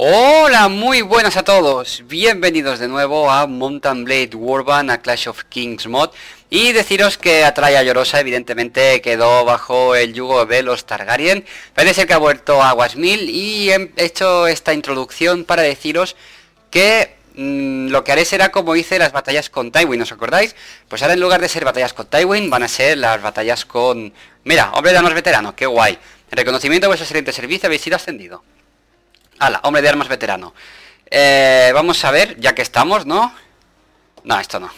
Hola, muy buenas a todos, bienvenidos de nuevo a Mount & Blade Warband, a Clash of Kings mod. Y deciros que Atraia Llorosa evidentemente quedó bajo el yugo de los Targaryen. Parece ser que ha vuelto a Aguasmil y he hecho esta introducción para deciros que lo que haré será como hice las batallas con Tywin, ¿os acordáis? Pues ahora en lugar de ser batallas con Tywin van a ser las batallas con... Mira, hombre de armas veterano, qué guay. En reconocimiento de vuestro excelente servicio habéis sido ascendido. Hala, hombre de armas veterano. Vamos a ver, ya que estamos, ¿no? No, esto no.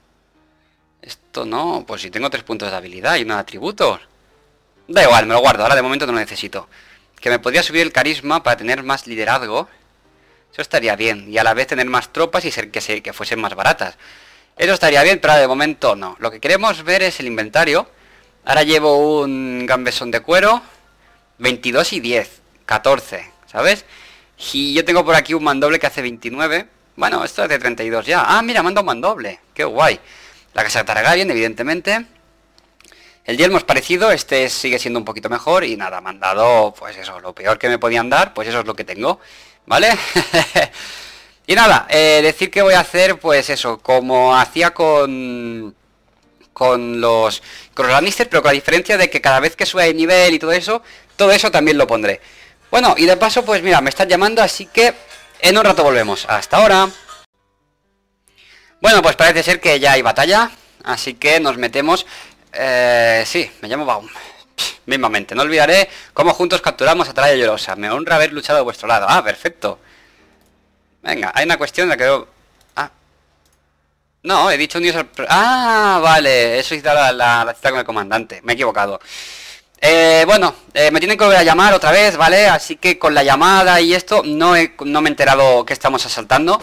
Esto no, pues si tengo 3 puntos de habilidad y una de atributos. Da igual, me lo guardo, ahora de momento no lo necesito. Que me podría subir el carisma para tener más liderazgo. Eso estaría bien, y a la vez tener más tropas y ser que fuesen más baratas. Eso estaría bien, pero de momento no. Lo que queremos ver es el inventario. Ahora llevo un gambesón de cuero 22 y 10, 14, ¿sabes? Y yo tengo por aquí un mandoble que hace 29. Bueno, esto hace 32 ya. Ah, mira, manda un mandoble. Qué guay. La casa de Targaryen, evidentemente. El yelmo es parecido. Este sigue siendo un poquito mejor. Y nada, me han dado, pues eso, lo peor que me podían dar. Pues eso es lo que tengo, ¿vale? Y nada, decir que voy a hacer, pues eso, como hacía con los Lannister, pero con la diferencia de que cada vez que sube de nivel y todo eso también lo pondré. Bueno, y de paso, pues mira, me están llamando, así que en un rato volvemos. Hasta ahora. Bueno, pues parece ser que ya hay batalla, así que nos metemos. Sí, me llamo Baum. Mismamente, no olvidaré cómo juntos capturamos a Atraia Llorosa. Me honra haber luchado a vuestro lado. Ah, perfecto. Venga, hay una cuestión de que... Ah. No, he dicho un dios... Ah, vale, eso hizo la cita con el comandante. Me he equivocado. Bueno, me tienen que volver a llamar otra vez, ¿vale? Así que con la llamada y esto no me he enterado que estamos asaltando.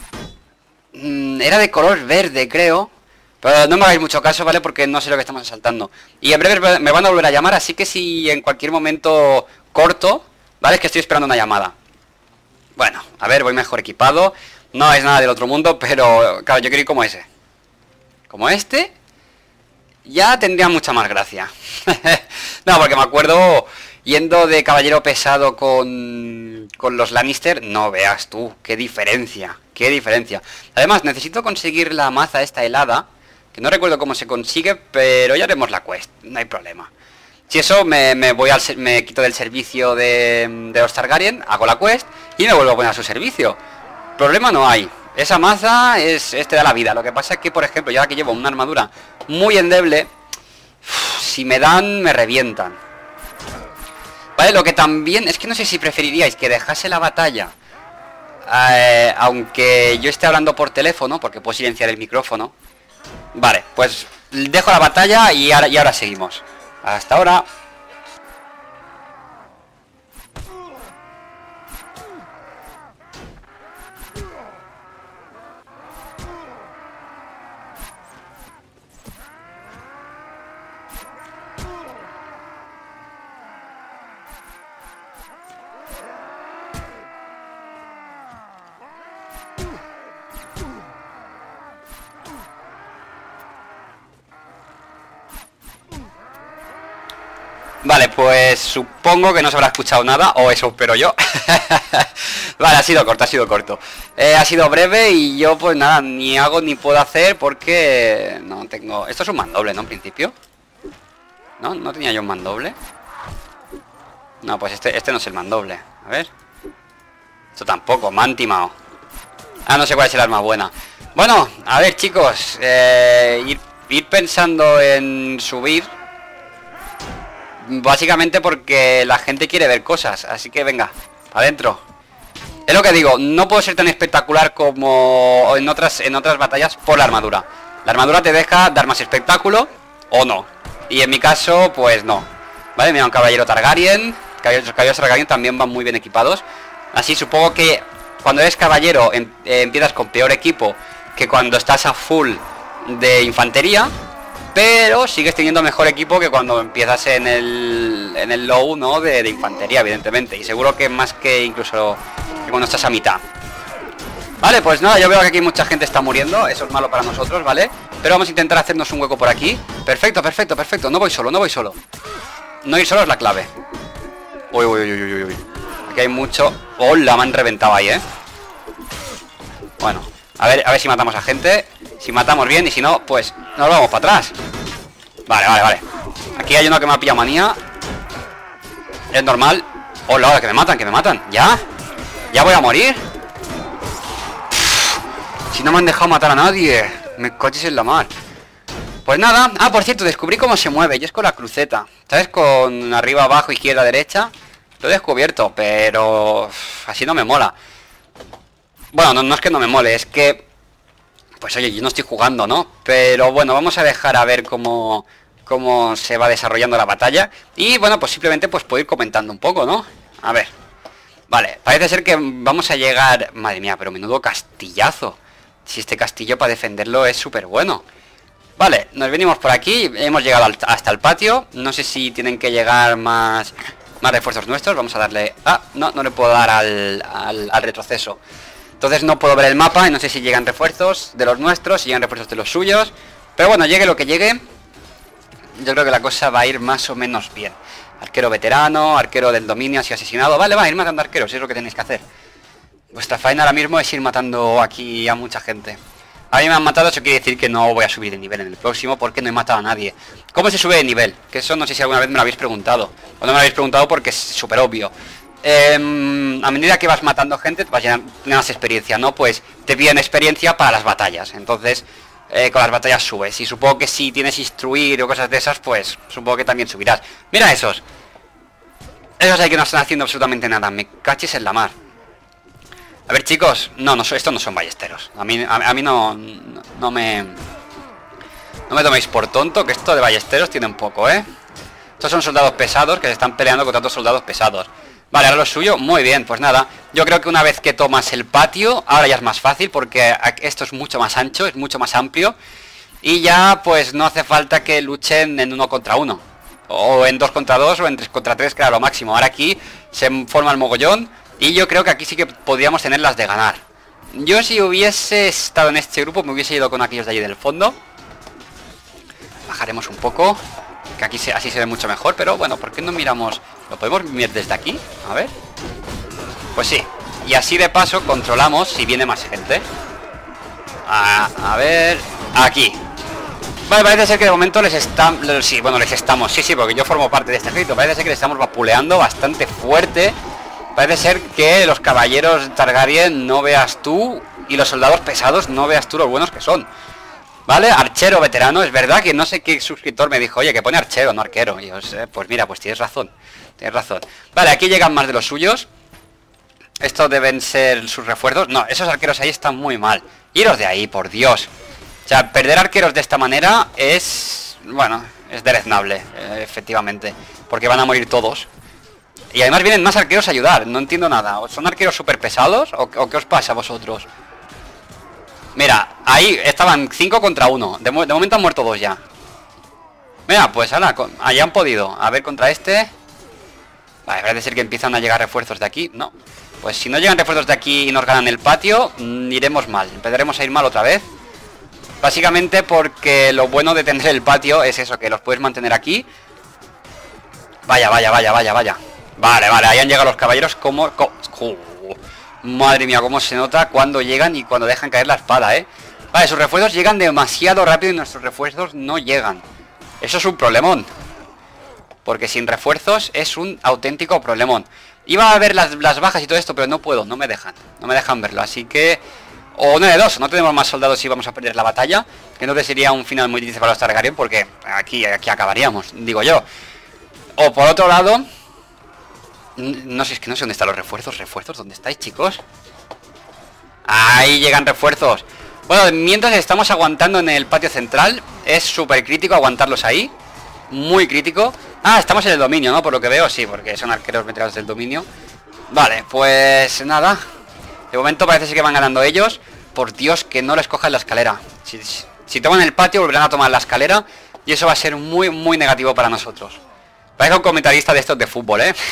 Era de color verde, creo. Pero no me hagáis mucho caso, ¿vale? Porque no sé lo que estamos asaltando. Y en breve me van a volver a llamar, así que si en cualquier momento corto, ¿vale? Es que estoy esperando una llamada. Bueno, a ver, voy mejor equipado. No es nada del otro mundo, pero claro, yo quiero ir como ese. Como este. Ya tendría mucha más gracia. No, porque me acuerdo yendo de caballero pesado con los Lannister. No veas tú, qué diferencia. Qué diferencia. Además, necesito conseguir la maza esta helada, que no recuerdo cómo se consigue, pero ya haremos la quest, no hay problema. Si eso, me quito del servicio de los Targaryen, hago la quest y me vuelvo a poner a su servicio. Problema no hay. Esa maza te da la vida. Lo que pasa es que, por ejemplo, ya que llevo una armadura muy endeble, si me dan, me revientan. Vale, lo que también... Es que no sé si preferiríais que dejase la batalla, aunque yo esté hablando por teléfono, porque puedo silenciar el micrófono. Vale, pues dejo la batalla y ahora seguimos. Hasta ahora. Vale, pues supongo que no se habrá escuchado nada, o eso espero yo. Vale, ha sido corto, ha sido corto. Ha sido breve y yo pues nada, ni hago ni puedo hacer porque no tengo... Esto es un mandoble, ¿no? En principio. ¿No? ¿No tenía yo un mandoble? No, pues este no es el mandoble. A ver. Esto tampoco, me han timado. Ah, no sé cuál es el arma buena. Bueno, a ver chicos, ir pensando en subir. Básicamente porque la gente quiere ver cosas. Así que venga, adentro. Es lo que digo, no puedo ser tan espectacular como en otras batallas por la armadura. La armadura te deja dar más espectáculo o no. Y en mi caso, pues no. Vale, mira, un caballero Targaryen. Los caballeros Targaryen también van muy bien equipados. Así supongo que cuando eres caballero empiezas con peor equipo que cuando estás a full de infantería. Pero sigues teniendo mejor equipo que cuando empiezas en el low, ¿no? De infantería, evidentemente. Y seguro que más que incluso que cuando estás a mitad. Vale, pues nada, yo veo que aquí mucha gente está muriendo. Eso es malo para nosotros, ¿vale? Pero vamos a intentar hacernos un hueco por aquí. Perfecto, perfecto, perfecto. No voy solo, no voy solo. No ir solo es la clave. Uy, uy, uy, uy, uy. Aquí Aquí hay mucho... ¡Hola! Me han reventado ahí, ¿eh? Bueno, a ver si matamos a gente. Si matamos bien y si no, pues nos vamos para atrás. Vale. Aquí hay uno que me ha pillado manía. Es normal. ¡Hola! Ahora que me matan. ¿Ya? ¿Ya voy a morir? Si no me han dejado matar a nadie. Me coches en la mar. Pues nada. Ah, por cierto, descubrí cómo se mueve. Y es con la cruceta. ¿Sabes? Con arriba, abajo, izquierda, derecha. Lo he descubierto, pero así no me mola. Bueno, no es que no me mole, es que... Pues oye, yo no estoy jugando, ¿no? Pero bueno, vamos a dejar a ver cómo se va desarrollando la batalla. Y bueno, pues simplemente pues puedo ir comentando un poco, ¿no? A ver. Vale, parece ser que vamos a llegar... Madre mía, pero menudo castillazo. Si este castillo para defenderlo es súper bueno. Vale, nos venimos por aquí. Hemos llegado hasta el patio. No sé si tienen que llegar más refuerzos nuestros. Vamos a darle... Ah, no le puedo dar al retroceso. Entonces no puedo ver el mapa y no sé si llegan refuerzos de los nuestros, si llegan refuerzos de los suyos. Pero bueno, llegue lo que llegue, yo creo que la cosa va a ir más o menos bien. Arquero veterano, arquero del dominio, ha sido asesinado. Vale, va, ir matando arqueros, es lo que tenéis que hacer. Vuestra faena ahora mismo es ir matando aquí a mucha gente. A mí me han matado, eso quiere decir que no voy a subir de nivel en el próximo porque no he matado a nadie. ¿Cómo se sube de nivel? Que eso no sé si alguna vez me lo habéis preguntado. O no me lo habéis preguntado porque es súper obvio. A medida que vas matando gente vas a tener más experiencia, ¿no? Pues te piden experiencia para las batallas. Entonces con las batallas subes. Y supongo que si tienes instruir o cosas de esas, pues supongo que también subirás. Mira esos. Esos hay que no están haciendo absolutamente nada. Me caches en la mar. A ver, chicos. No, estos no son ballesteros. A mí no me toméis por tonto, que esto de ballesteros tiene un poco, ¿eh? Estos son soldados pesados que se están peleando contra otros soldados pesados. Vale, ahora lo suyo, muy bien, pues nada. Yo creo que una vez que tomas el patio, ahora ya es más fácil porque esto es mucho más ancho, es mucho más amplio. Y ya pues no hace falta que luchen en 1 contra 1. O en 2 contra 2 o en 3 contra 3, que era lo máximo. Ahora aquí se forma el mogollón y yo creo que aquí sí que podríamos tener las de ganar. Yo si hubiese estado en este grupo me hubiese ido con aquellos de allí del fondo. Bajaremos un poco, que aquí así se ve mucho mejor, pero bueno, ¿por qué no miramos? ¿Lo podemos mirar desde aquí? A ver. Pues sí. Y así de paso controlamos si viene más gente. A ver... Aquí. Vale, parece ser que de momento les estamos... Sí, bueno, les estamos... Sí, porque yo formo parte de este ejército. Parece ser que les estamos vapuleando bastante fuerte. Parece ser que los caballeros Targaryen no veas tú. Y los soldados pesados no veas tú los buenos que son. Vale, archero veterano. Es verdad que no sé qué suscriptor me dijo, oye, que pone archero, no arquero. Y yo sé, pues mira, pues tienes razón. Tienes razón. Vale, aquí llegan más de los suyos. Estos deben ser sus refuerzos. No, esos arqueros ahí están muy mal. Iros de ahí, por Dios. O sea, perder arqueros de esta manera es... Bueno, es deleznable, efectivamente. Porque van a morir todos. Y además vienen más arqueros a ayudar. No entiendo nada. ¿O son arqueros súper pesados? ¿O qué os pasa a vosotros? Mira, ahí estaban 5 contra 1. De momento han muerto 2 ya. Mira, pues ahora, allá han podido. A ver contra este... Vale, parece ser que empiezan a llegar refuerzos de aquí. No, pues si no llegan refuerzos de aquí y nos ganan el patio, iremos mal. Empezaremos a ir mal otra vez. Básicamente porque lo bueno de tener el patio es eso, que los puedes mantener aquí. Vaya. Vale, ahí han llegado los caballeros como... Madre mía, cómo se nota cuando llegan y cuando dejan caer la espada, ¿eh? Vale, sus refuerzos llegan demasiado rápido y nuestros refuerzos no llegan. Eso es un problemón. Porque sin refuerzos es un auténtico problemón. Iba a ver las bajas y todo esto, pero no puedo, no me dejan verlo, así que... O no de dos, no tenemos más soldados y vamos a perder la batalla. Que no sería un final muy difícil para los Targaryen, porque aquí acabaríamos, digo yo. O por otro lado... No sé, es que no sé dónde están los refuerzos. ¿Refuerzos? ¿Dónde estáis, chicos? Ahí llegan refuerzos. Bueno, mientras estamos aguantando en el patio central, es súper crítico aguantarlos ahí. Muy crítico. Ah, estamos en el dominio, ¿no? Por lo que veo, sí, porque son arqueros veteranos del dominio. Vale, pues nada. De momento parece ser que van ganando ellos. Por Dios, que no les cojan la escalera. Si toman el patio, volverán a tomar la escalera. Y eso va a ser muy, muy negativo para nosotros. Parece un comentarista de estos de fútbol, ¿eh?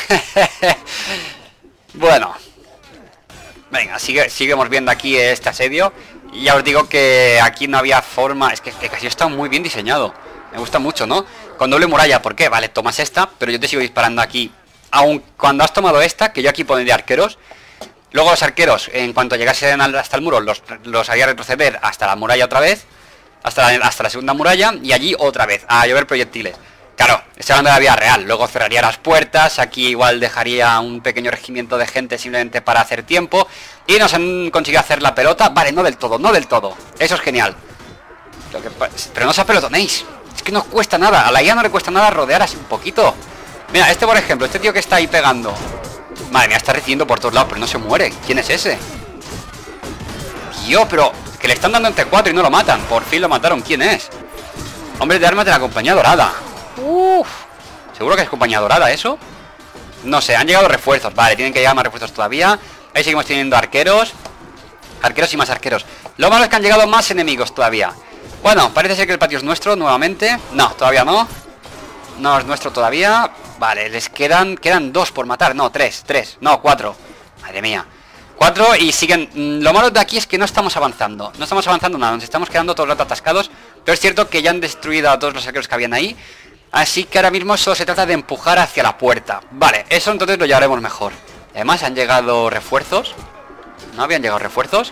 Bueno. Venga, seguimos viendo aquí este asedio. Y ya os digo que aquí no había forma... Es que casi está muy bien diseñado. Me gusta mucho, ¿no? Con doble muralla, ¿por qué? Vale, tomas esta, pero yo te sigo disparando aquí aun cuando has tomado esta, que yo aquí pondría arqueros, luego los arqueros, en cuanto llegasen hasta el muro, los haría retroceder hasta la muralla otra vez, hasta la segunda muralla, y allí otra vez, a llover proyectiles. Claro, estoy hablando de la vida real, luego cerraría las puertas, aquí igual dejaría un pequeño regimiento de gente simplemente para hacer tiempo, y nos han conseguido hacer la pelota. Vale, no del todo, no del todo, eso es genial. Pero no os apelotonéis, es que no cuesta nada, a la IA no le cuesta nada rodear así un poquito. Mira, este por ejemplo, este tío que está ahí pegando, madre mía, está recibiendo por todos lados, pero no se muere. ¿Quién es ese? Tío, pero que le están dando entre 4 y no lo matan. Por fin lo mataron, ¿quién es? Hombre de armas de la compañía dorada. Uff, ¿seguro que es compañía dorada eso? No sé, han llegado refuerzos. Vale, tienen que llegar más refuerzos todavía. Ahí seguimos teniendo arqueros. Arqueros y más arqueros. Lo malo es que han llegado más enemigos todavía. Bueno, parece ser que el patio es nuestro nuevamente. No, todavía no. No es nuestro todavía. Vale, les quedan 2 por matar. No, 3, no, 4. Madre mía, 4 y siguen. Lo malo de aquí es que no estamos avanzando. No estamos avanzando nada, nos estamos quedando todo el rato atascados. Pero es cierto que ya han destruido a todos los arqueros que habían ahí. Así que ahora mismo solo se trata de empujar hacia la puerta. Vale, eso entonces lo llevaremos mejor. Además han llegado refuerzos. ¿No habían llegado refuerzos?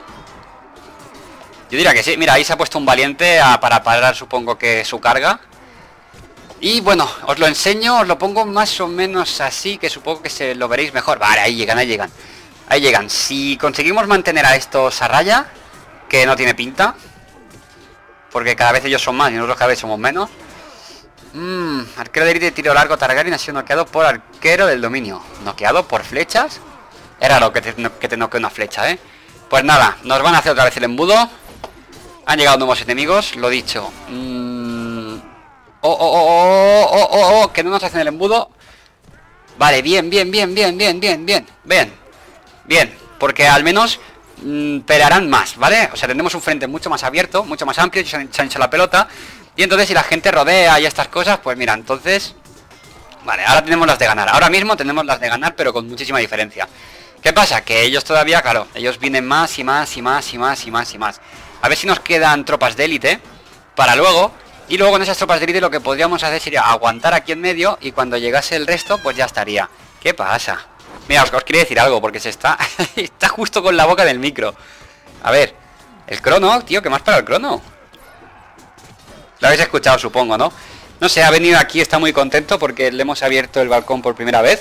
Yo diría que sí. Mira, ahí se ha puesto un valiente para parar, supongo que su carga. Y bueno, os lo enseño, os lo pongo más o menos así, que supongo que se lo veréis mejor. Vale, ahí llegan, ahí llegan. Ahí llegan. Si conseguimos mantener a estos a raya, que no tiene pinta, porque cada vez ellos son más y nosotros cada vez somos menos. Arquero de élite de tiro largo Targaryen ha sido noqueado por arquero del dominio. ¿Noqueado por flechas? Es raro que te noquee una flecha, ¿eh? Pues nada, nos van a hacer otra vez el embudo. Han llegado nuevos enemigos, lo dicho. Que no nos hacen el embudo. Vale, bien, porque al menos pelearán más, ¿vale? O sea, tendremos un frente mucho más abierto, mucho más amplio, se han hecho la pelota. Y entonces si la gente rodea y estas cosas, pues mira, entonces... Vale, ahora tenemos las de ganar. Ahora mismo tenemos las de ganar, pero con muchísima diferencia. ¿Qué pasa? Que ellos todavía, claro, ellos vienen más y más. A ver si nos quedan tropas de élite para luego. Y luego con esas tropas de élite lo que podríamos hacer sería aguantar aquí en medio. Y cuando llegase el resto, pues ya estaría. ¿Qué pasa? Mira, os quería decir algo, porque se está... está justo con la boca del micro. A ver, el crono, tío, ¿qué más para el crono? Lo habéis escuchado, supongo, ¿no? No sé, ha venido aquí, está muy contento porque le hemos abierto el balcón por primera vez.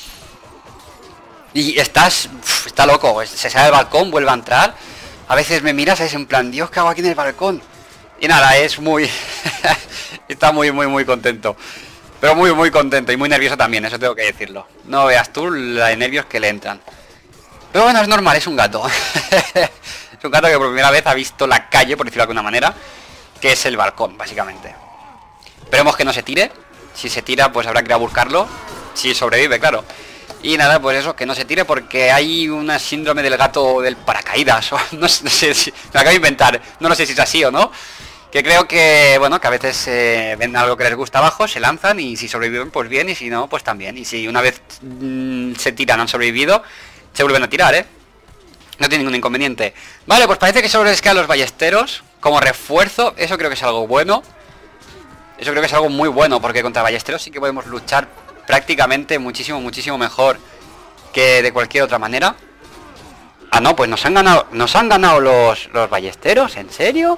Y está loco, se sale del balcón, vuelve a entrar. A veces me miras, es en plan, Dios, ¿qué hago aquí en el balcón? Y nada, es muy... está muy contento. Pero muy contento y muy nervioso también, eso tengo que decirlo. No veas tú la de nervios que le entran. Pero bueno, es normal, es un gato. Es un gato que por primera vez ha visto la calle, por decirlo de alguna manera, que es el balcón, básicamente. Esperemos que no se tire. Si se tira, pues habrá que ir a buscarlo. Si sobrevive, claro. Y nada, pues eso, que no se tire porque hay una síndrome del gato del paracaídas. O no sé si... Me acabo de inventar. No sé si es así o no. Que creo que, bueno, que a veces ven algo que les gusta abajo, se lanzan y si sobreviven, pues bien. Y si no, pues también. Y si una vez se tiran, han sobrevivido, se vuelven a tirar, ¿eh? No tiene ningún inconveniente. Vale, pues parece que solo les quedan los ballesteros como refuerzo. Eso creo que es algo bueno. Eso creo que es algo muy bueno, porque contra ballesteros sí que podemos luchar prácticamente muchísimo mejor que de cualquier otra manera. Ah, no, pues nos han ganado los ballesteros, ¿en serio?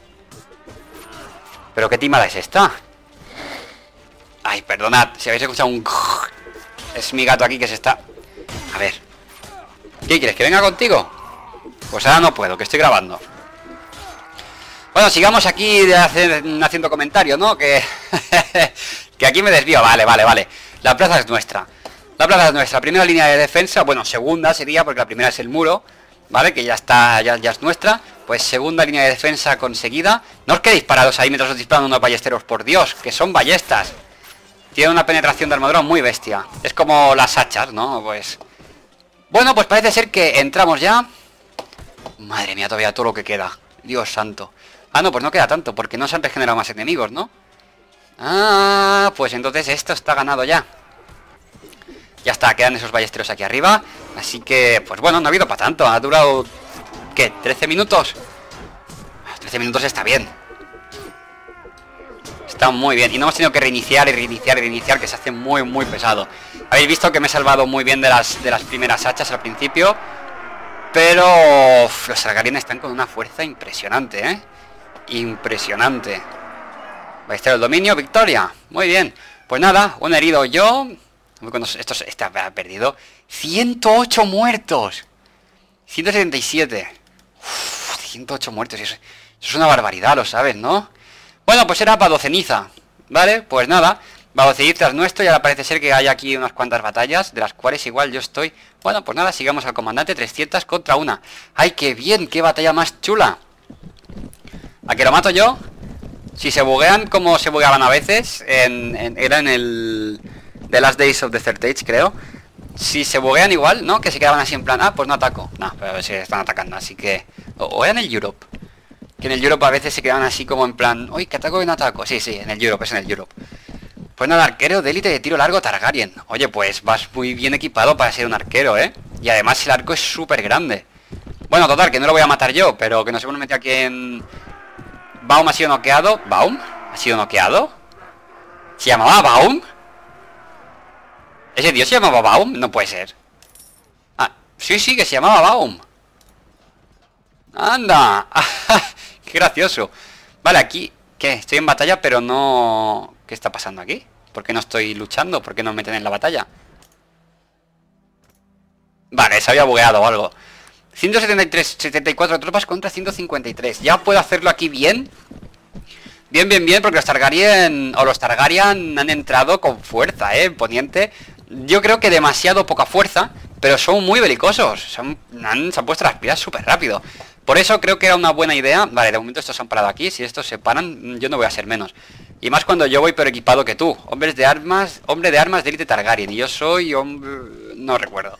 ¿Pero qué timada es esta? Ay, perdonad, si habéis escuchado un... Es mi gato aquí que se está... A ver. ¿Qué quieres? ¿Que venga contigo? Pues ahora no puedo, que estoy grabando. Bueno, sigamos aquí haciendo comentarios, ¿no? Que aquí me desvío. Vale. La plaza es nuestra. La plaza es nuestra. Primera línea de defensa. Bueno, segunda sería, porque la primera es el muro. ¿Vale? Que ya está, ya es nuestra. Pues segunda línea de defensa conseguida. No os quedéis parados ahí mientras os disparan unos ballesteros. Por Dios, que son ballestas. Tienen una penetración de armadura muy bestia. Es como las hachas, ¿no? Pues... Bueno, pues parece ser que entramos ya. Madre mía, todavía todo lo que queda. Dios santo. Ah, no, pues no queda tanto, porque no se han regenerado más enemigos, ¿no? Ah, pues entonces esto está ganado ya. Ya está, quedan esos ballesteros aquí arriba. Así que, pues bueno, no ha habido para tanto. Ha durado, ¿qué? ¿13 minutos? 13 minutos está bien. Está muy bien. Y no hemos tenido que reiniciar y reiniciar y reiniciar, que se hace muy, muy pesado. Habéis visto que me he salvado muy bien de las primeras hachas al principio. Pero los Targaryen están con una fuerza impresionante, ¿eh? Impresionante. Ballestero del dominio, victoria. Muy bien. Pues nada, un herido yo. Estos está perdido. 108 muertos. 177. 108 muertos. Eso es una barbaridad, lo sabes, ¿no? Bueno, pues era Vado Ceniza. ¿Vale? Pues nada. Vado Ceniza es nuestro y ahora parece ser que hay aquí unas cuantas batallas, de las cuales igual yo estoy... Bueno, pues nada, sigamos al comandante. 300 contra 1. ¡Ay, qué bien! ¡Qué batalla más chula! ¿A que lo mato yo? Si se buguean como se bugueaban a veces, era en el The Last Days of the Third Age, creo. Si se buguean igual, ¿no? Que se quedaban así en plan, ah, pues no ataco. No, pero se están atacando, así que... O era en el Europe. Que en el Europe a veces se quedaban así como en plan, uy, que ataco y no ataco. Sí, sí, en el Europe, es en el Europe. Pues nada, arquero de élite de tiro largo Targaryen. Oye, pues vas muy bien equipado para ser un arquero, ¿eh? Y además el arco es súper grande. Bueno, total, que no lo voy a matar yo, pero que nos hemos metido aquí en... Baum ha sido noqueado. ¿Baum? ¿Ha sido noqueado? ¿Se llamaba Baum? ¿Ese dios se llamaba Baum? No puede ser. Ah, sí, sí, que se llamaba Baum. ¡Anda! ¡Qué gracioso! Vale, aquí... ¿Qué? Estoy en batalla, pero no... ¿Qué está pasando aquí? ¿Por qué no estoy luchando? ¿Por qué no me meten en la batalla? Vale, se había bugueado o algo. 174 tropas contra 153. Ya puedo hacerlo aquí bien. Bien, bien, bien, porque los Targaryen o los Targaryen han entrado con fuerza, Poniente. Yo creo que demasiado poca fuerza, pero son muy belicosos. Se han puesto las pilas súper rápido. Por eso creo que era una buena idea. Vale, de momento estos se han parado aquí. Si estos se paran, yo no voy a ser menos. Y más cuando yo voy peor equipado que tú. Hombre de armas de élite Targaryen. Y yo soy hombre... No recuerdo.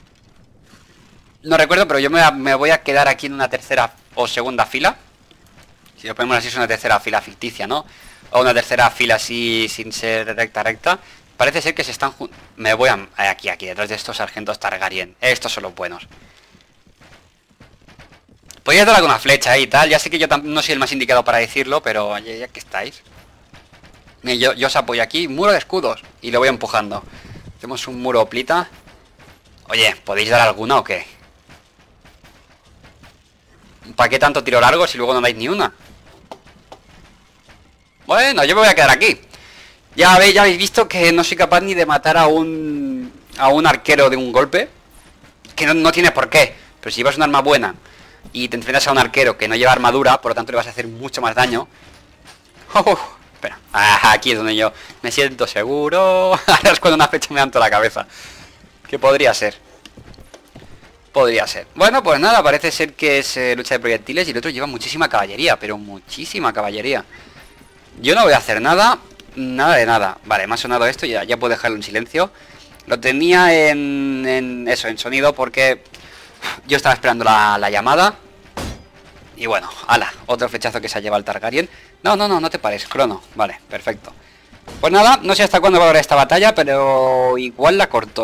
No recuerdo, pero yo me voy a quedar aquí en una tercera o segunda fila. Si lo ponemos así es una tercera fila ficticia, ¿no? O una tercera fila así sin ser recta. Parece ser que se están... Me voy aquí, detrás de estos sargentos Targaryen. Estos son los buenos. Podría dar alguna flecha y tal. Ya sé que yo no soy el más indicado para decirlo, pero ya que estáis. Yo os apoyo aquí. Muro de escudos. Y lo voy empujando. Hacemos un muro plita. Oye, ¿podéis dar alguna o qué? ¿Para qué tanto tiro largo si luego no dais ni una? Bueno, yo me voy a quedar aquí. Ya habéis visto que no soy capaz ni de matar a un arquero de un golpe. Que no tiene por qué. Pero si llevas un arma buena y te enfrentas a un arquero que no lleva armadura, por lo tanto le vas a hacer mucho más daño. Espera, aquí es donde yo me siento seguro. Ahora es cuando una flecha me da en toda la cabeza. ¿Qué podría ser? Podría ser. Bueno, pues nada, parece ser que es lucha de proyectiles y el otro lleva muchísima caballería, pero muchísima caballería. Yo no voy a hacer nada, nada de nada. Vale, me ha sonado esto, ya puedo dejarlo en silencio. Lo tenía en sonido porque yo estaba esperando la llamada. Y bueno, ala, otro flechazo que se ha llevado el Targaryen. No te pares, crono. Vale, perfecto. Pues nada, no sé hasta cuándo va a durar esta batalla, pero igual la corto,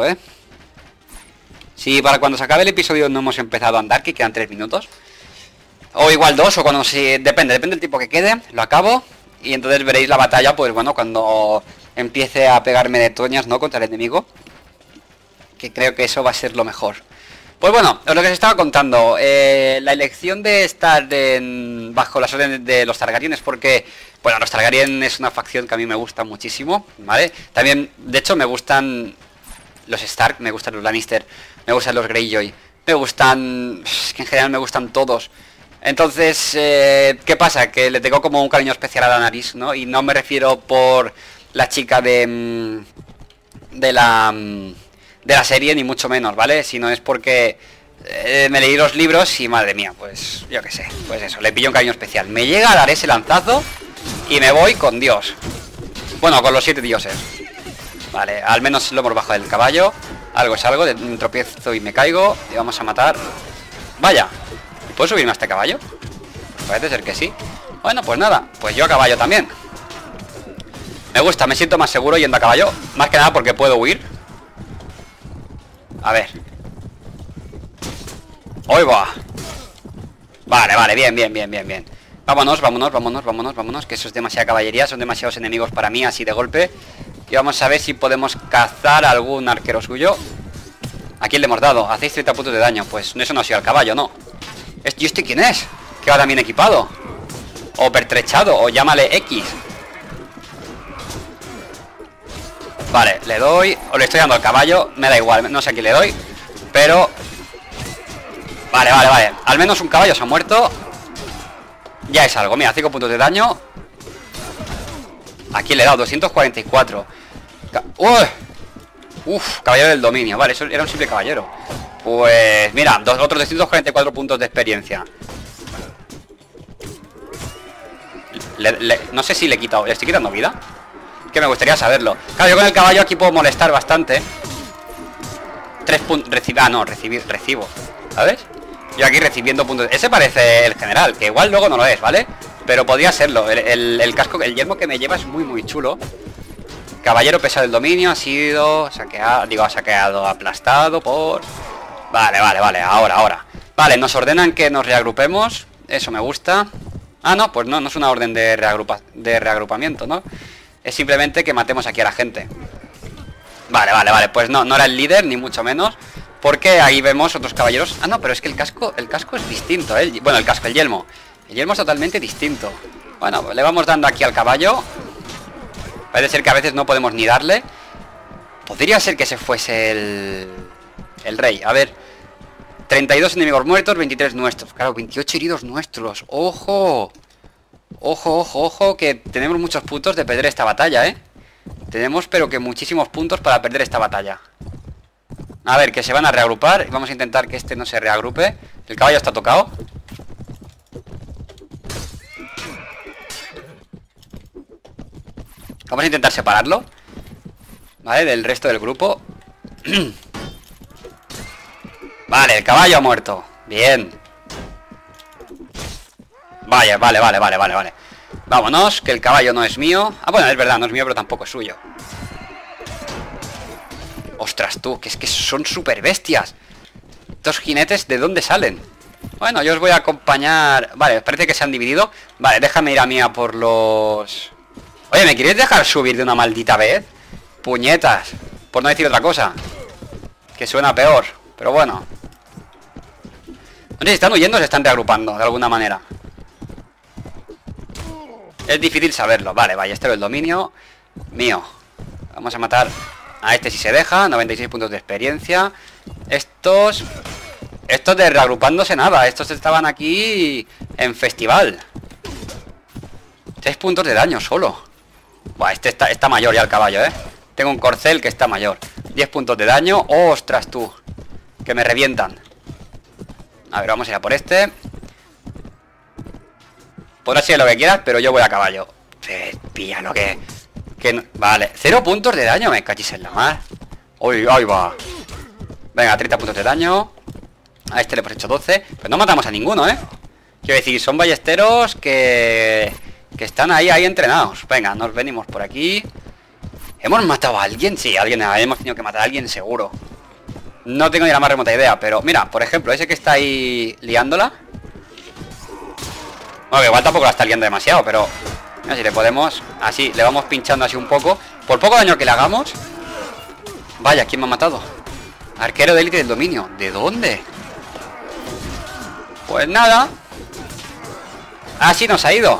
Si para cuando se acabe el episodio no hemos empezado a andar, que quedan 3 minutos. O igual 2, o cuando depende del tiempo que quede, lo acabo. Y entonces veréis la batalla, pues bueno, cuando empiece a pegarme de toñas, ¿no? Contra el enemigo. Que creo que eso va a ser lo mejor. Pues bueno, lo que os estaba contando. La elección de estar bajo las órdenes de los Targaryen es porque... Bueno, los Targaryen es una facción que a mí me gusta muchísimo, ¿vale? También, de hecho, me gustan los Stark, me gustan los Lannister, me gustan los Greyjoy, me gustan... Es que en general me gustan todos. Entonces, ¿qué pasa? Que le tengo como un cariño especial a Daenerys, ¿no? Y no me refiero por la chica de la serie, ni mucho menos, ¿vale? Sino es porque me leí los libros y, madre mía, pues yo qué sé. Pues eso, le pillo un cariño especial. Me llega a dar ese lanzazo y me voy con Dios. Bueno, con los 7 dioses. Vale, al menos lo hemos bajado del caballo. Algo es algo, de un tropiezo y me caigo. Y vamos a matar. Vaya, ¿puedo subirme a este caballo? Parece ser que sí. Bueno, pues nada, pues yo a caballo también. Me gusta, me siento más seguro yendo a caballo. Más que nada porque puedo huir. A ver. ¡Ahí va! Vale, bien. Vámonos, vámonos, vámonos, vámonos, vámonos. Que eso es demasiada caballería, son demasiados enemigos para mí así de golpe. Y vamos a ver si podemos cazar a algún arquero suyo. ¿A quién le hemos dado? Hacéis 30 puntos de daño. Pues eso no ha sido el caballo, ¿no? ¿Y este quién es? Que va también equipado. O pertrechado, o llámale X. Vale, le doy. O le estoy dando al caballo, me da igual, no sé a quién le doy. Pero... Vale, vale, vale. Al menos un caballo se ha muerto. Ya es algo, mira, 5 puntos de daño. ¿A quién le he dado? 244. ¡Uy! Uf, caballero del dominio. Vale, eso era un simple caballero. Pues mira, otros 244 puntos de experiencia. No sé si le he quitado. ¿Le estoy quitando vida? Que me gustaría saberlo. Claro, yo con el caballo aquí puedo molestar bastante. 3 puntos. Recibo. ¿Sabes? Yo aquí recibiendo puntos. Ese parece el general, que igual luego no lo es, ¿vale? Pero podría serlo. El casco, el yelmo que me lleva es muy muy chulo. Caballero pesado del dominio ha sido saqueado, ha saqueado, aplastado por... Vale, vale, vale, ahora. Vale, nos ordenan que nos reagrupemos. Eso me gusta. Ah, no, pues no es una orden de reagrupamiento, ¿no? Es simplemente que matemos aquí a la gente. Vale, vale, vale, pues no era el líder, ni mucho menos. Porque ahí vemos otros caballeros. Ah, no, pero es que el casco es distinto, ¿eh? Bueno, el casco, el yelmo. El yelmo es totalmente distinto. Bueno, le vamos dando aquí al caballo. Parece ser que a veces no podemos ni darle. Podría ser que se fuese el rey. A ver, 32 enemigos muertos, 23 nuestros. Claro, 28 heridos nuestros. ¡Ojo! Ojo, ojo, ojo, que tenemos muchos puntos de perder esta batalla, ¿eh? Tenemos, pero que muchísimos puntos para perder esta batalla. A ver, que se van a reagrupar. Vamos a intentar que este no se reagrupe. El caballo está tocado. Vamos a intentar separarlo, ¿vale? Del resto del grupo. Vale, el caballo ha muerto. Bien. Vaya, vale. Vámonos, que el caballo no es mío. Ah, bueno, es verdad, no es mío, pero tampoco es suyo. Ostras, tú, que es que son súper bestias. Estos jinetes, ¿de dónde salen? Bueno, yo os voy a acompañar. Vale, parece que se han dividido. Vale, déjame ir a mí a por los... Oye, ¿me queréis dejar subir de una maldita vez? Puñetas, por no decir otra cosa. Que suena peor, pero bueno. No sé si están huyendo o se están reagrupando de alguna manera. Es difícil saberlo. Vale, ballestero del dominio mío. Vamos a matar a este si se deja. 96 puntos de experiencia. Estos de reagrupándose nada. Estos estaban aquí en festival. 6 puntos de daño solo. Buah, este está mayor ya el caballo, ¿eh? Tengo un corcel que está mayor. 10 puntos de daño. ¡Ostras, tú! Que me revientan. A ver, vamos a ir a por este. Podrás ser lo que quieras, pero yo voy a caballo. Pilla lo que no... Vale, 0 puntos de daño. Me cachis en la mar. ¡Uy, ahí va! Venga, 30 puntos de daño. A este le hemos hecho 12. Pero no matamos a ninguno, ¿eh? Quiero decir, son ballesteros que están ahí entrenados. Venga, nos venimos por aquí. ¿Hemos matado a alguien? Sí, hemos tenido que matar a alguien seguro. No tengo ni la más remota idea, pero mira, por ejemplo, ese que está ahí liándola. Bueno, que igual tampoco la está liando demasiado, pero mira, si le podemos, así, le vamos pinchando así un poco. Por poco daño que le hagamos. Vaya, ¿quién me ha matado? Arquero de élite del dominio. ¿De dónde? Pues nada. Así nos ha ido.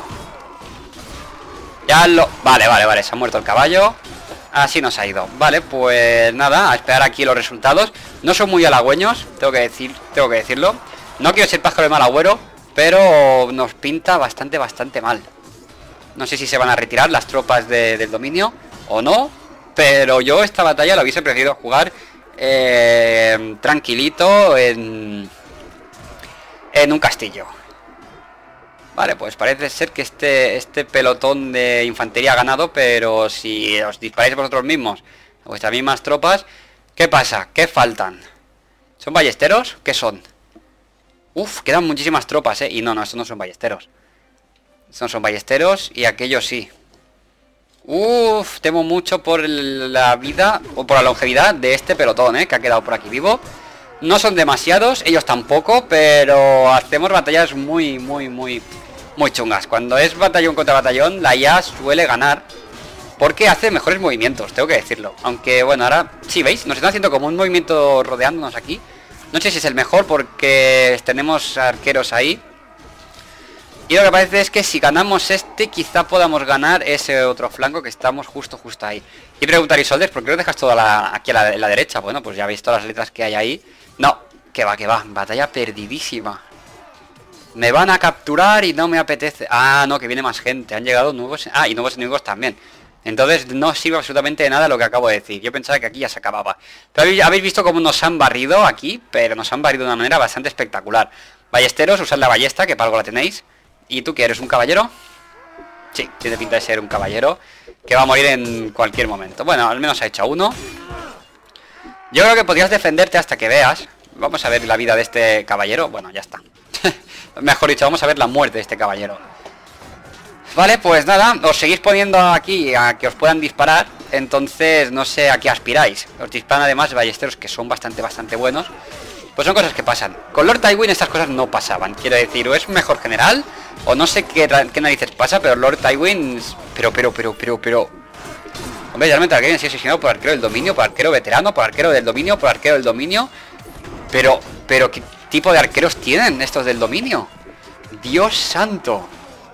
Ya lo... Vale, se ha muerto el caballo. Así nos ha ido. Vale, pues nada, a esperar aquí los resultados. No son muy halagüeños, tengo que decirlo. No quiero ser pájaro de mal agüero, pero nos pinta bastante mal. No sé si se van a retirar las tropas del dominio o no, pero yo esta batalla la hubiese preferido jugar tranquilito en un castillo. Vale, pues parece ser que este pelotón de infantería ha ganado, pero si os disparáis vosotros mismos, a vuestras mismas tropas, ¿qué pasa? ¿Qué faltan? ¿Son ballesteros? ¿Qué son? Uf, quedan muchísimas tropas, ¿eh? Y no, estos no son ballesteros. Estos no son ballesteros y aquellos sí. Uf, temo mucho por la vida o por la longevidad de este pelotón, ¿eh? Que ha quedado por aquí vivo. No son demasiados, ellos tampoco, pero hacemos batallas muy muy chungas. Cuando es batallón contra batallón, la IA suele ganar porque hace mejores movimientos, tengo que decirlo. Aunque bueno, ahora, sí, ¿veis? Nos están haciendo como un movimiento rodeándonos aquí. No sé si es el mejor porque tenemos arqueros ahí. Y lo que parece es que si ganamos este, quizá podamos ganar ese otro flanco que estamos justo ahí. Y preguntaréis, Soldes, ¿por qué lo dejas todo aquí a la derecha? Bueno, pues ya veis todas las letras que hay ahí. No, que va, batalla perdidísima. Me van a capturar y no me apetece. Ah, no, que viene más gente, han llegado nuevos. Ah, y nuevos enemigos también. Entonces no sirve absolutamente de nada lo que acabo de decir. Yo pensaba que aquí ya se acababa. Pero habéis visto cómo nos han barrido aquí, pero nos han barrido de una manera bastante espectacular. Ballesteros, usad la ballesta, que para algo la tenéis. ¿Y tú qué eres, un caballero? Sí, tiene pinta de ser un caballero que va a morir en cualquier momento. Bueno, al menos ha hecho uno. Yo creo que podrías defenderte hasta que veas. Vamos a ver la vida de este caballero. Bueno, ya está. Mejor dicho, vamos a ver la muerte de este caballero. Vale, pues nada, os seguís poniendo aquí a que os puedan disparar. Entonces no sé a qué aspiráis. Os disparan además ballesteros que son bastante buenos. Pues son cosas que pasan. Con Lord Tywin estas cosas no pasaban. Quiero decir, o es mejor general, o no sé qué narices pasa, pero Lord Tywin... Pero... Hombre, realmente el arquero sigue asesinado por arquero del dominio, por arquero veterano, por arquero del dominio, por arquero del dominio. Pero, ¿qué tipo de arqueros tienen estos del dominio? Dios santo.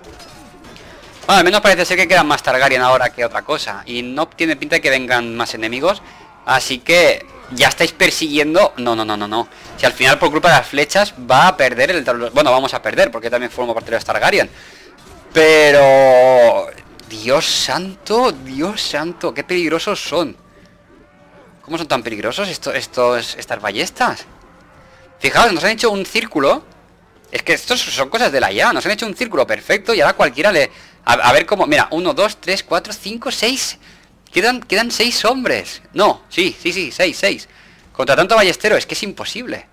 Bueno, al menos parece ser que quedan más Targaryen ahora que otra cosa. Y no tiene pinta de que vengan más enemigos. Así que... ya estáis persiguiendo... No. Si al final por culpa de las flechas va a perder el... Bueno, vamos a perder porque también formo parte de los Targaryen. Pero... Dios santo, qué peligrosos son. ¿Cómo son tan peligrosos estas ballestas? Fijaos, nos han hecho un círculo. Es que estos son cosas de la IA. Nos han hecho un círculo perfecto y ahora cualquiera le... A ver cómo... Mira, 1, 2, 3, 4, 5, 6... Quedan 6 hombres. No, sí, 6. Contra tanto ballestero, es que es imposible.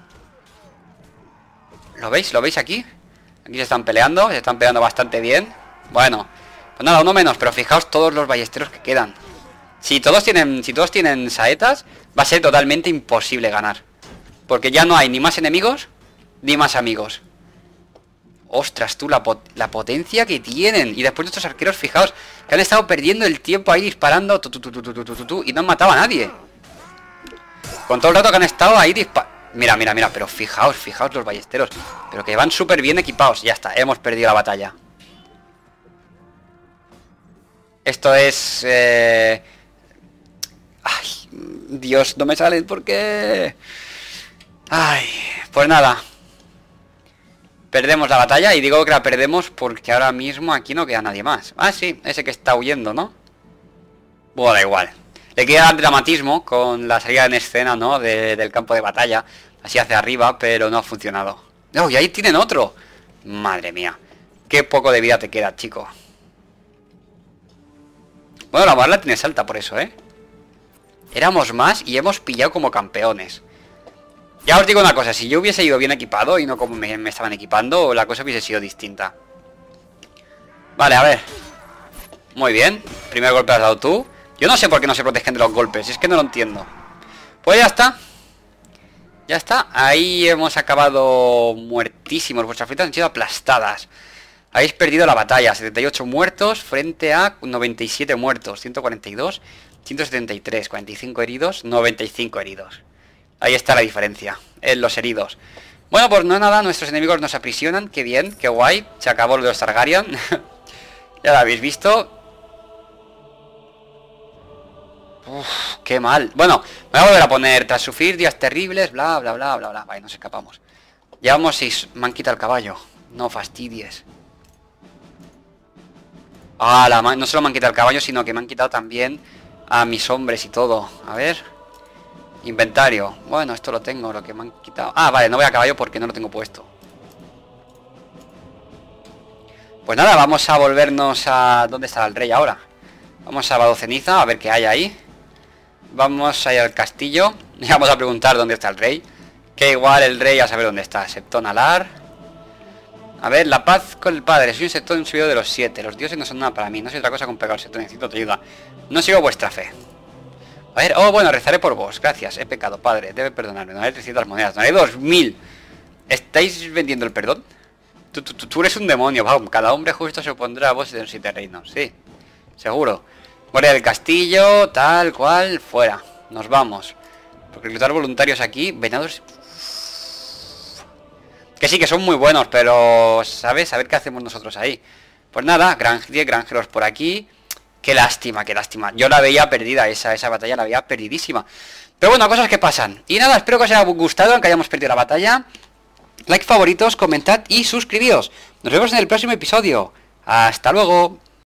¿Lo veis? ¿Lo veis aquí? Aquí se están peleando bastante bien. Bueno, pues nada, uno menos. Pero fijaos todos los ballesteros que quedan. Si todos tienen saetas, va a ser totalmente imposible ganar. Porque ya no hay ni más enemigos, ni más amigos. Ostras, tú, la potencia que tienen. Y después de estos arqueros, fijaos, que han estado perdiendo el tiempo ahí disparando y no han matado a nadie. Con todo el rato que han estado ahí disparando. Mira, pero fijaos los ballesteros. Pero que van súper bien equipados. Ya está, hemos perdido la batalla. Esto es... Ay, Dios, no me sale, ¿por qué? Ay, pues nada. Perdemos la batalla, y digo que la perdemos porque ahora mismo aquí no queda nadie más. Ah, sí, ese que está huyendo, ¿no? Bueno, da igual. Le queda dramatismo con la salida en escena, ¿no? Del campo de batalla. Así hacia arriba, pero no ha funcionado. ¡Oh, y ahí tienen otro! Madre mía. Qué poco de vida te queda, chico. Bueno, la moral la tienes alta por eso, ¿eh? Éramos más y hemos pillado como campeones. Ya os digo una cosa, si yo hubiese ido bien equipado y no como me estaban equipando, la cosa hubiese sido distinta. Vale, a ver. Muy bien, primer golpe has dado tú. Yo no sé por qué no se protegen de los golpes, es que no lo entiendo. Pues ya está. Ya está, ahí hemos acabado muertísimos. Vuestras filas han sido aplastadas. Habéis perdido la batalla, 78 muertos frente a 97 muertos, 142, 173, 45 heridos, 95 heridos. Ahí está la diferencia, en los heridos. Bueno, pues no nada, nuestros enemigos nos aprisionan. Qué bien, qué guay. Se acabó lo de los Targaryen. Ya lo habéis visto. Uf, qué mal. Bueno, me voy a volver a poner tras sufrir días terribles, bla, bla, bla, bla, bla. Vale, nos escapamos. Llevamos 6. Me han quitado el caballo. No fastidies. Ah, no solo me han quitado el caballo, sino que me han quitado también a mis hombres y todo. A ver. Inventario. Bueno, esto lo tengo, lo que me han quitado. Ah, vale, no voy a caballo porque no lo tengo puesto. Pues nada, vamos a volvernos a... ¿Dónde está el rey ahora? Vamos a Vado Ceniza, a ver qué hay ahí. Vamos a ir al castillo y vamos a preguntar dónde está el rey. Que igual el rey a saber dónde está. Septón Alar. A ver, la paz con el padre. Soy un Septón subido de los 7. Los dioses no son nada para mí. No soy otra cosa con pegar el Septón. Necesito tu ayuda. No sigo vuestra fe. A ver, oh, bueno, rezaré por vos. Gracias, he pecado, padre. Debe perdonarme. No hay 300 monedas. No hay 2000. ¿Estáis vendiendo el perdón? Tú eres un demonio, vamos. Cada hombre justo se opondrá a vos en 7 reinos, sí. Seguro. Guardia del castillo, tal cual, fuera. Nos vamos. Porque reclutar voluntarios aquí, venados... Que sí, que son muy buenos, pero... ¿Sabes? A ver qué hacemos nosotros ahí. Pues nada, 10 granjeros por aquí. Qué lástima, qué lástima. Yo la veía perdida, esa batalla la veía perdidísima. Pero bueno, cosas que pasan. Y nada, espero que os haya gustado, aunque hayamos perdido la batalla. Like, favoritos, comentad y suscribíos. Nos vemos en el próximo episodio. Hasta luego.